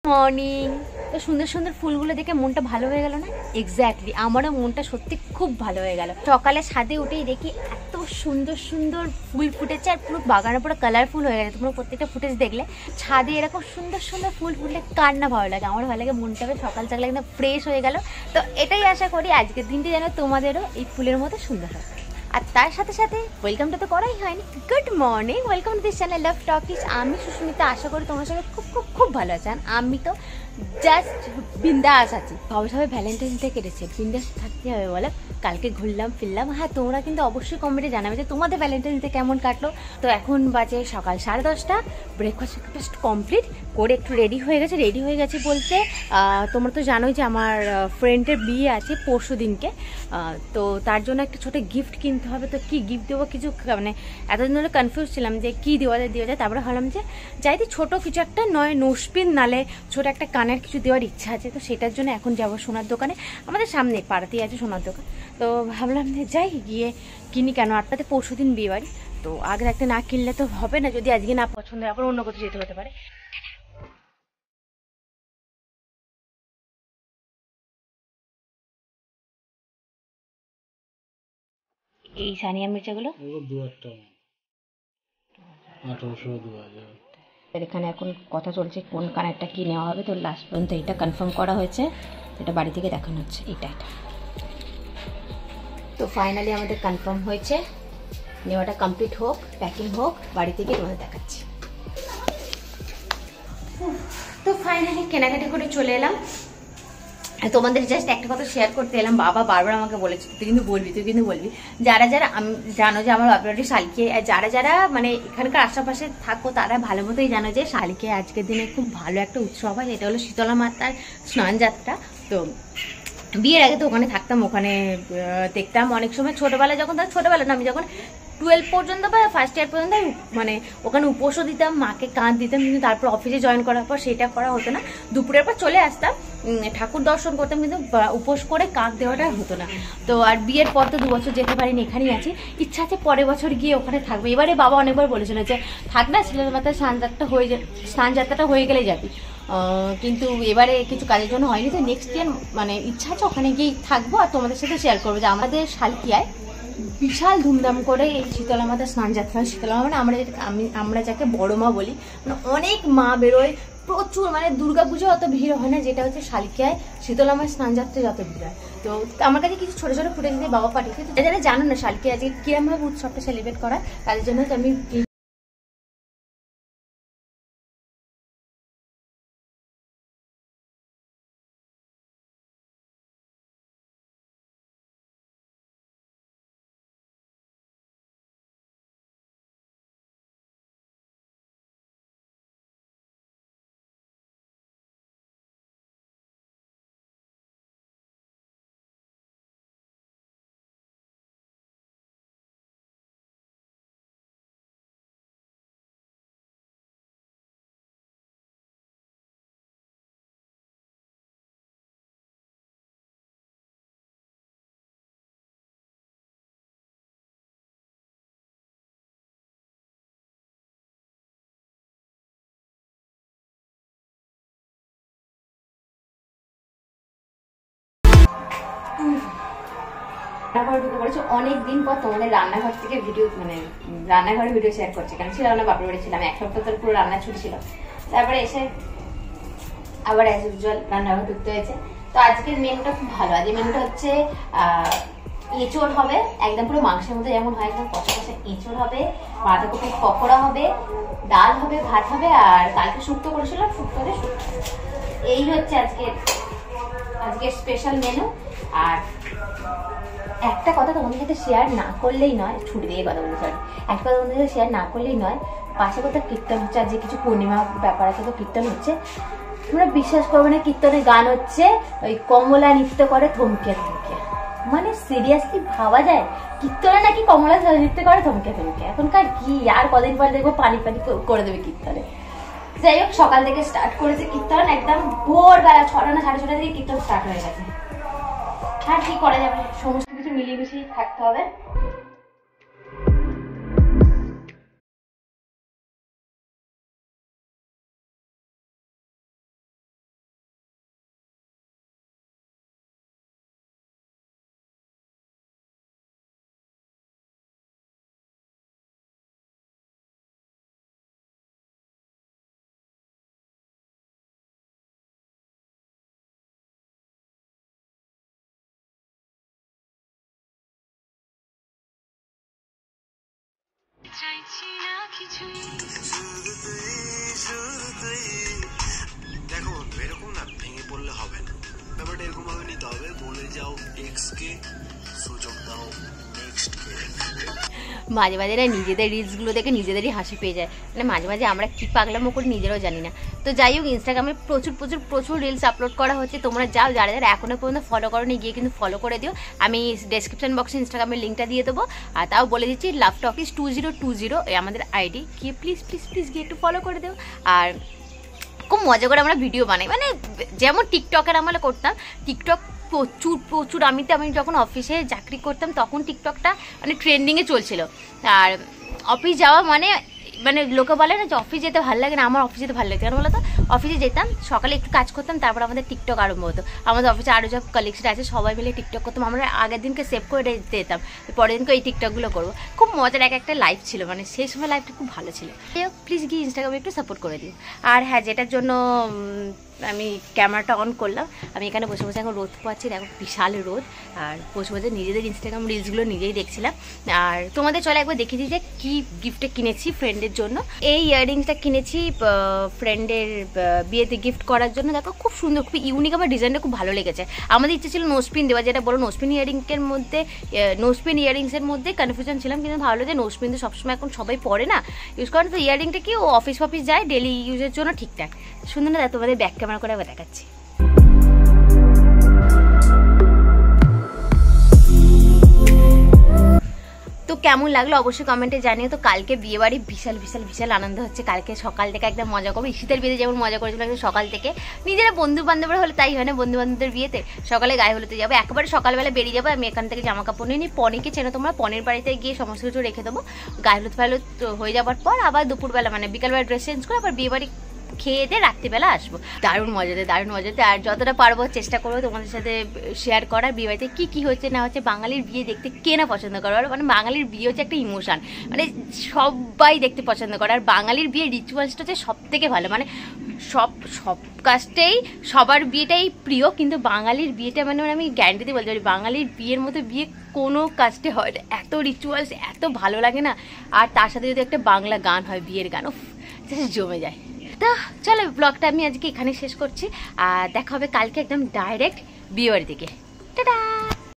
Morning. তো সুন্দর সুন্দর ফুলগুলো দেখে মনটা ভালো হয়ে গেল না? এক্স্যাক্টলি, আমারও মনটা সত্যি খুব ভালো হয়ে গেল। সকালে ছাদে উঠেই দেখি এত সুন্দর সুন্দর ফুল ফুটেছে, আর পুরো বাগানে পুরো কালারফুল হয়ে গেছে। তোমরা প্রত্যেকটা ফুটেজ দেখলে ছাদে এরকম সুন্দর সুন্দর ফুল ফুটলে কার না ভালো লাগে? আমার ভালো লাগে, মনটা সকাল সকাল একদম ফ্রেশ হয়ে গেল। তো এটাই আশা করি আজকের দিনটি যেন তোমাদেরও এই ফুলের মতো সুন্দর হয়। আর তার সাথে সাথে ওয়েলকামটা তো করাই হয়নি। Good morning, welcome to this channel Love Talkies. আমি সুস্মিতা, আশা করি তোমার সঙ্গে খুব খুব খুব ভালো আছেন। আমি তো জাস্ট বিন্দাস আছি। সবাই ভ্যালেন্টাইন ডে কেটেছে, বিন্দাস থাকতে হবে বলে। কালকে ঘুরলাম ফিরলাম। হ্যাঁ, তোমরা কিন্তু অবশ্যই কমেন্টে জানাবে যে তোমাদের ভ্যালেন্টাইন ডে কেমন কাটলো। তো এখন বাজে সকাল 10:30। ব্রেকফাস্ট কমপ্লিট করে একটু রেডি হয়ে গেছে বলতে তোমরা তো জানোই যে আমার ফ্রেন্ডের বিয়ে আছে পরশু দিনকে। তো তার জন্য একটা ছোটো গিফট কিনতে হবে। তো কি গিফট দেবো কিছু মানে এতদিন ধরে কনফিউজ ছিলাম যে কী দেওয়া যায়। তারপরে ভাবলাম যে যাইতে ছোটো কিছু একটা নয় নোসপিন, নালে ছোটো একটা কানের কিছু দেওয়ার ইচ্ছা আছে। তো সেটার জন্য এখন যাবো সোনার দোকানে, আমাদের সামনে পাড়াতেই আছে সোনার দোকান। তো ভাবলাম যে যাই গিয়ে কিনি, কেন আটটাতে পরশু দিন বিয়ে বাড়ি। তো আগে একটা না কিনলে তো হবে না, যদি আজকে না পছন্দ হয় আবার অন্য কোথাও যেতে হতে পারে। এই সানিয়া মির্জাগুলো এখানে এখন কথা চলছে কোন কানেরটা কি নেওয়া হবে। তো লাস্ট পর্যন্ত এটা কনফার্ম করা হয়েছে, এটা বাড়ি থেকে দেখানো হচ্ছে এটা। তো ফাইনালি আমাদের কনফার্ম হয়েছে, নেওয়াটা কমপ্লিট হোক, প্যাকিং হোক, বাড়ি থেকে তোমাদের দেখাচ্ছি। তো ফাইনালি কেনাকাটি করে চলে এলাম। তোমাদের জাস্ট একটা কথা শেয়ার করতে এলাম। বাবা বারবার আমাকে বলেছে তুই কিন্তু বলবি। যারা যারা জানো যে আমার বাপের শালিকে, যারা যারা মানে এখানকার আশেপাশে থাকো তারা ভালো মতোই জানো যে শালিকে আজকের দিনে খুব ভালো একটা উৎসব হয়, এটা হলো শীতলা মাতার স্নান যাত্রা। তো বিয়ের আগে তো ওখানে থাকতাম, ওখানে দেখতাম অনেক সময় ছোটবেলা, যখন তার ছোটবেলা না, আমি যখন 12 পর্যন্ত বা ফার্স্ট ইয়ার পর্যন্ত মানে ওখানে উপোসও দিতাম, মাকে কাঁধ দিতাম। কিন্তু তারপর অফিসে জয়েন করার পর সেটা করা হতো না, দুপুরের পর চলে আসতাম, ঠাকুর দর্শন করতাম, কিন্তু উপোস করে কাক দেওয়াটা হতো না। তো আর বিয়ের পর তো 2 বছর যেতে পারিনি, এখানেই আছি। ইচ্ছা আছে পরের বছর গিয়ে ওখানে থাকবে। এবারে বাবা অনেকবার বলেছিল যে থাক না, ছেলের মাথায় স্নান যাত্রাটা হয়ে গেলে যাবি। কিন্তু এবারে কিছু কাজের জন্য হয়নি। তো নেক্সট ইয়ার মানে ইচ্ছা আছে ওখানে গিয়েই থাকবো, আর তোমাদের সাথে শেয়ার করবো যে আমাদের শালকিয়ায় বিশাল ধুমধাম করে এই শীতলা মাতার স্নান যাত্রা হয়। শীতলা মা মানে আমরা যাকে বড় মা বলি, মানে অনেক মা বেরোয় প্রচুর, মানে দুর্গাপুজো অত ভিড় হয় না, যেটা হচ্ছে শালকিয়ায় শীতলা মায়ের স্নান যাত্রা যত ভিড় হয়। তো আমার কাছে কিছু ছোটো ছোটো ফুটেজ দিয়ে বাবা পাঠিয়েছে। যারা জানো না শালকিয়া আজকে কিরমভাবে উৎসবটা সেলিব্রেট করা, তাদের জন্য তো আমি রান্নাঘরে ঢুকে পড়েছি। অনেকদিন পর তোমাদের রান্নাঘর থেকে ভিডিও, মানে রান্নাঘরের ভিডিও শেয়ার করছি, কারণ ছিল না বাপের বাড়ি ছিলাম, 1 সপ্তাহ ধরে পুরো রান্না ছুটি ছিল। তারপরে এসে আবার অ্যাজ ইউজুয়াল রান্নাঘর ঢুকতে হয়েছে। তো আজকের মেনুটা খুব ভালো। আজকের মেনুটা হচ্ছে এঁচড় হবে, একদম পুরো মাংসের মতো যেমন হয়, একদম কষা কষা এঁচড় হবে, বাঁধাকপির পকোড়া হবে, ডাল হবে, ভাত হবে, আর কালকে শুক্তো করেছিলাম, শুক্তোতে শুক্তো। এই হচ্ছে আজকের স্পেশাল মেনু। আর একটা কথা তোমাদের সাথে শেয়ার না করলেই নয়, ছুটি দিয়ে কথা বলতে পারি, একটা কথা তোমাদের সাথে শেয়ার না করলেই নয়। পাশে কোথাও কীর্তন হচ্ছে, আজকে কিছু পূর্ণিমা ব্যাপার আছে, তো কীর্তন হচ্ছে। তোমরা বিশ্বাস করবে না, কীর্তনে গান হচ্ছে, ওই কমলা নৃত্য করে থমকিয়া থমকিয়া। মানে সিরিয়াসলি ভাবা যায় কীর্তনে নাকি কমলা নৃত্য করে থমকিয়া থমকিয়া। এখনকার কি আর কদিন পরে দেখবো পানি পানি করে দেবে কীর্তনে। যাই হোক, সকাল থেকে স্টার্ট করেছে কীর্তন, একদম ভোরবেলা 6টা না 6:30 থেকে কীর্তন স্টার্ট হয়ে গেছে। আর কি করা যাবে, সমস্ত কিছু মিলিয়ে মিশিয়ে থাকতে হবে। দেখো এরকম না ভেঙে পড়লে হবে না, ব্যাপারটা এরকম ভাবে নিতে হবে, বলে যাও এক্স কে সুযোগ দাও নেক্সট কে। মাঝে মাঝে না নিজেদের রিলসগুলো দেখে নিজেদেরই হাসি পেয়ে যায়, মানে মাঝে মাঝে আমরা কি পাগলামো করি নিজেরাও জানি না। তো যাই হোক, ইনস্টাগ্রামে প্রচুর প্রচুর প্রচুর রিলস আপলোড করা হচ্ছে, তোমরা যাও, যারা যারা এখনো পর্যন্ত ফলো করোনি গিয়ে কিন্তু ফলো করে দিও। আমি ডেসক্রিপশন বক্সে ইনস্টাগ্রামের লিঙ্কটা দিয়ে দেবো। আর তাও বলে দিচ্ছি, লাভ টকিজ 2020 আমাদের আইডি, গিয়ে প্লিজ প্লিজ প্লিজ গিয়ে একটু ফলো করে দিও। আর খুব মজা করে আমরা ভিডিও বানাই, মানে যেমন টিকটকের আমরা করতাম, টিকটক প্রচুর প্রচুর আমি যখন অফিসে চাকরি করতাম তখন টিকটকটা মানে ট্রেন্ডিংয়ে চলছিল। আর অফিস যাওয়া মানে লোকে বলে না যে অফিস যেতে ভালো লাগে না, আমার অফিস যেতে ভালো লাগে। কেন বলো তো, অফিসে যেতাম, সকালে একটু কাজ করতাম, তারপর আমাদের টিকটক আরম্ভ হতো। আমাদের অফিসে আরও সব কলিগসরা আছে, সবাই মিলে টিকটক করতাম। আমরা আগের দিনকে সেভ করে দিতাম, পরের দিনকে এই টিকটকগুলো করবো। খুব মজার একটা লাইফ ছিল, মানে সেই সময় লাইফটা খুব ভালো ছিল। প্লিজ গিয়ে ইনস্টাগ্রামে একটু সাপোর্ট করে দিও। আর হ্যাঁ, যেটার জন্য আমি ক্যামেরাটা অন করলাম, আমি এখানে বসে বসে এখন রোদ পাচ্ছি, দেখো বিশাল রোদ। আর বসে বসে নিজেদের ইনস্টাগ্রাম রিলসগুলো নিজেই দেখছিলাম। আর তোমাদের চলে একবার দেখে দিই যে কী গিফটটা কিনেছি ফ্রেন্ডের জন্য। এই ইয়াররিংসটা কিনেছি ফ্রেন্ডের বিয়েতে গিফট করার জন্য। দেখো খুব সুন্দর, খুব ইউনিক, আমার ডিজাইনটা খুব ভালো লেগেছে। আমাদের ইচ্ছে ছিল নোজপিন দেওয়া, যেটা বলো নোজপিন ইয়াররিংসের মধ্যে কনফিউশন ছিলাম, কিন্তু ভালো যে নোজপিন তো সবসময় এখন সবাই পরে না, ইউজ করে। তো ইয়াররিংটা কি ও অফিস যায় ডেলি ইউজের জন্য ঠিকঠাক সুন্দর না। তোমাদের ব্যাক ক্যামেরা করে আবার দেখাচ্ছি। তো কেমন লাগলো অবশ্যই কমেন্টে জানিও। তো কালকে বিয়ে বাড়ি বিশাল বিশাল বিশাল আনন্দ হচ্ছে। কালকে সকাল থেকে একদম মজা করবো, শীতের বিয়েতে যেমন মজা করেছিল সকাল থেকে। নিজেরা বন্ধু বান্ধবরা হলে তাই হয় না, বন্ধু বান্ধবদের বিয়েতে সকালে গায়ে হলুদে যাবো, একেবারে সকালবেলা বেরিয়ে যাবো। আমি এখান থেকে জামা কাপড় নিয়ে নিই, পনিকে চেনো তোমরা, পনির বাড়িতে গিয়ে সমস্ত কিছু রেখে দেবো। গায়ে হলুদ ফাহলুদ হয়ে যাওয়ার পর আবার দুপুরবেলা মানে বিকালবেলা ড্রেস চেঞ্জ করে আবার বিয়ে বাড়ি খেয়ে দিয়ে রাত্রিবেলা আসবো। দারুণ মজাতে। আর যতটা পারবো চেষ্টা করবো তোমাদের সাথে শেয়ার করার, বিয়ে বাড়িতে কী কী হচ্ছে না হচ্ছে। বাঙালির বিয়ে দেখতে কে না পছন্দ করে, মানে বাঙালির বিয়ে হচ্ছে একটা ইমোশন, মানে সবাই দেখতে পছন্দ করে। আর বাঙালির বিয়ে রিচুয়ালসটা হচ্ছে সব থেকে ভালো, মানে সব কাজটাই সবার বিয়েটাই প্রিয়, কিন্তু বাঙালির বিয়েটা মানে আমি গ্যারান্টি দিয়ে বলতে পারি বাঙালির বিয়ের মতো বিয়ে কোনো কাজটা হয় না। এত রিচুয়ালস, এত ভালো লাগে না। আর তার সাথে যদি একটা বাংলা গান হয়, বিয়ের গান, জমে যায়। তো চলো ব্লগটা আমি আজকে এখানে শেষ করছি, আর দেখা হবে কালকে একদম ডাইরেক্ট বিয়ে বাড়ি থেকে। টাটা।